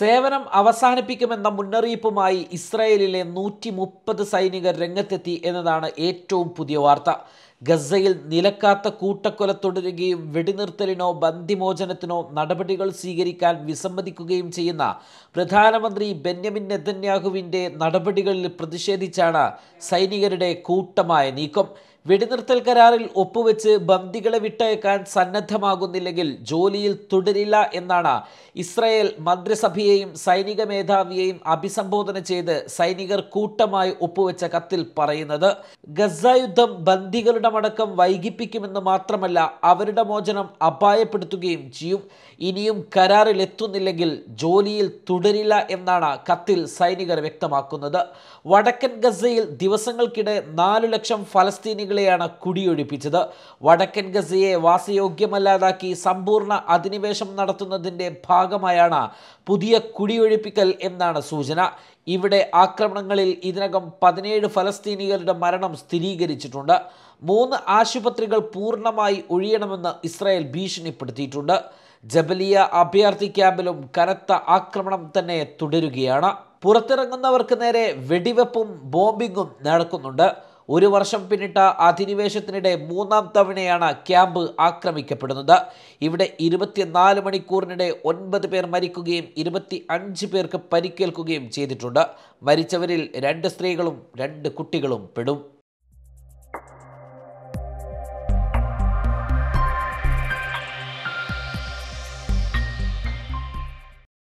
സേവനം അവസാനിപ്പിക്കുമെന്ന മുന്നറിയിപ്പുമായി ഇസ്രായേലിലെ 130 സൈനികർ രംഗത്തെത്തി എന്നതാണ് ഏറ്റവും പുതിയ വാർത്ത. ഗസയിൽ നിലക്കാത്ത കൂട്ടക്കൊല തുടരുകയും വെടിനിർത്തലിനോ ബന്ദിമോചനത്തിനോ നടപടികൾ സ്വീകരിക്കാൻ വിസമ്മതിക്കുകയും ചെയ്യുന്ന പ്രധാനമന്ത്രി ബെന്യാമിൻ നെതന്യാഹുവിൻ്റെ നടപടികളിൽ പ്രതിഷേധിച്ചാണ് സൈനികരുടെ കൂട്ടമായ നീക്കം. വെടിനിർത്തൽ കരാറിൽ ഒപ്പുവെച്ച് ബന്ദികളെ വിട്ടയക്കാൻ സന്നദ്ധമാകുന്നില്ലെങ്കിൽ ജോലിയിൽ തുടരില്ല എന്നാണ് ഇസ്രായേൽ മന്ത്രിസഭയെയും സൈനിക മേധാവിയെയും അഭിസംബോധന ചെയ്ത് സൈനികർ കൂട്ടമായി ഒപ്പുവെച്ച കത്തിൽ പറയുന്നത്. ഗസ യുദ്ധം ബന്ദികളുടെ മടക്കം വൈകിപ്പിക്കുമെന്ന് മാത്രമല്ല, അവരുടെ മോചനം അപായപ്പെടുത്തുകയും ചെയ്യും. ഇനിയും കരാറിൽ എത്തുന്നില്ലെങ്കിൽ ജോലിയിൽ തുടരില്ല എന്നാണ് കത്തിൽ സൈനികർ വ്യക്തമാക്കുന്നത്. വടക്കൻ ഗസയിൽ ദിവസങ്ങൾക്കിടെ 4 ലക്ഷം ഫലസ്തീനികളെയാണ് കുടിയൊഴിപ്പിച്ചത്. വടക്കൻ ഗസയെ വാസയോഗ്യമല്ലാതാക്കി സമ്പൂർണ്ണ അധിനിവേശം നടത്തുന്നതിൻ്റെ ഭാഗമായാണ് പുതിയ കുടിയൊഴിപ്പിക്കൽ എന്നാണ് സൂചന. ഇവിടെ ആക്രമണങ്ങളിൽ ഇതിനകം 17 ഫലസ്തീനികളുടെ മരണം സ്ഥിരീകരിച്ചിട്ടുണ്ട്. 3 ആശുപത്രികൾ പൂർണ്ണമായി ഒഴിയണമെന്ന് ഇസ്രായേൽ ഭീഷണിപ്പെടുത്തിയിട്ടുണ്ട്. ജബലിയ അഭയാർത്ഥി ക്യാമ്പിലും കനത്ത ആക്രമണം തന്നെ തുടരുകയാണ്. പുറത്തിറങ്ങുന്നവർക്ക് നേരെ വെടിവെപ്പും ബോംബിങ്ങും നടക്കുന്നുണ്ട്. 1 വർഷം പിന്നിട്ട അധിനിവേശത്തിനിടെ 3ാം തവണയാണ് ക്യാമ്പ് ആക്രമിക്കപ്പെടുന്നത്. ഇവിടെ 24 മണിക്കൂറിനിടെ 9 പേർ മരിക്കുകയും 25 പേർക്ക് പരിക്കേൽക്കുകയും ചെയ്തിട്ടുണ്ട്. മരിച്ചവരിൽ 2 സ്ത്രീകളും 2 കുട്ടികളും പെടും.